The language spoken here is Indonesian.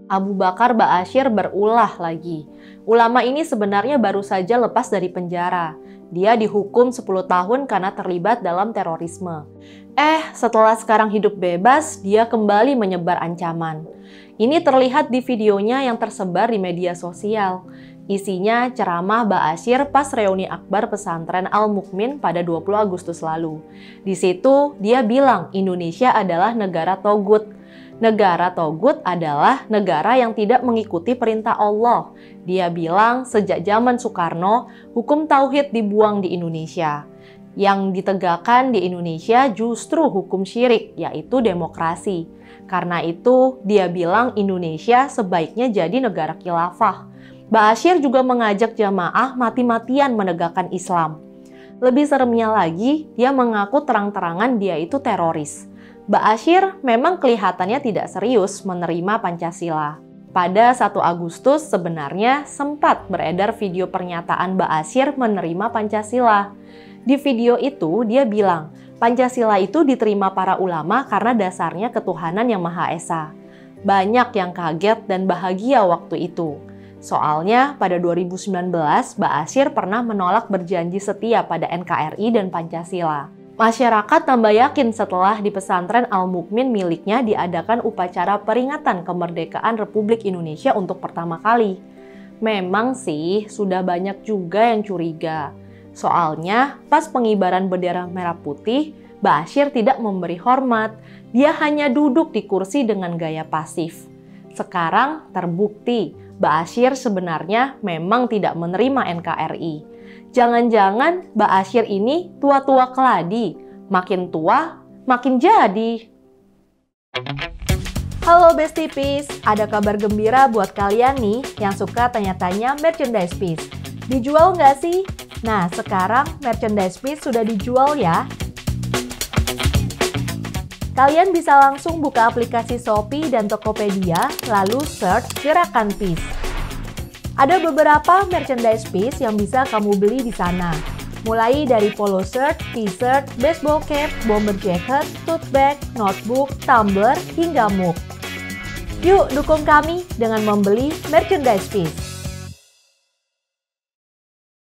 Abu Bakar Ba'asyir berulah lagi. Ulama ini sebenarnya baru saja lepas dari penjara. Dia dihukum 10 tahun karena terlibat dalam terorisme. Setelah sekarang hidup bebas, dia kembali menyebar ancaman. Ini terlihat di videonya yang tersebar di media sosial. Isinya ceramah Ba'asyir pas reuni akbar pesantren Al-Mukmin pada 20 Agustus lalu. Di situ dia bilang Indonesia adalah negara togut. Negara togut adalah negara yang tidak mengikuti perintah Allah. Dia bilang sejak zaman Soekarno, hukum tauhid dibuang di Indonesia. Yang ditegakkan di Indonesia justru hukum syirik, yaitu demokrasi. Karena itu, dia bilang Indonesia sebaiknya jadi negara khilafah. Ba'asyir juga mengajak jamaah mati-matian menegakkan Islam. Lebih seremnya lagi, dia mengaku terang-terangan dia itu teroris. Ba'asyir memang kelihatannya tidak serius menerima Pancasila. Pada 1 Agustus sebenarnya sempat beredar video pernyataan Ba'asyir menerima Pancasila. Di video itu dia bilang, Pancasila itu diterima para ulama karena dasarnya ketuhanan yang Maha Esa. Banyak yang kaget dan bahagia waktu itu. Soalnya pada 2019 Ba'asyir pernah menolak berjanji setia pada NKRI dan Pancasila. Masyarakat tambah yakin setelah di pesantren Al-Mukmin miliknya diadakan upacara peringatan kemerdekaan Republik Indonesia untuk pertama kali. Memang sih sudah banyak juga yang curiga. Soalnya pas pengibaran bendera merah putih, Ba'asyir tidak memberi hormat. Dia hanya duduk di kursi dengan gaya pasif. Sekarang terbukti Ba'asyir sebenarnya memang tidak menerima NKRI. Jangan-jangan Ba'asyir ini tua-tua keladi, makin tua, makin jadi. Halo Besti Piece, ada kabar gembira buat kalian nih yang suka tanya-tanya merchandise piece. Dijual nggak sih? Nah, sekarang merchandise piece sudah dijual ya. Kalian bisa langsung buka aplikasi Shopee dan Tokopedia, lalu search Gerakan Piece. Ada beberapa merchandise piece yang bisa kamu beli di sana. Mulai dari polo shirt, t-shirt, baseball cap, bomber jacket, tote bag, notebook, tumbler, hingga mug. Yuk dukung kami dengan membeli merchandise piece.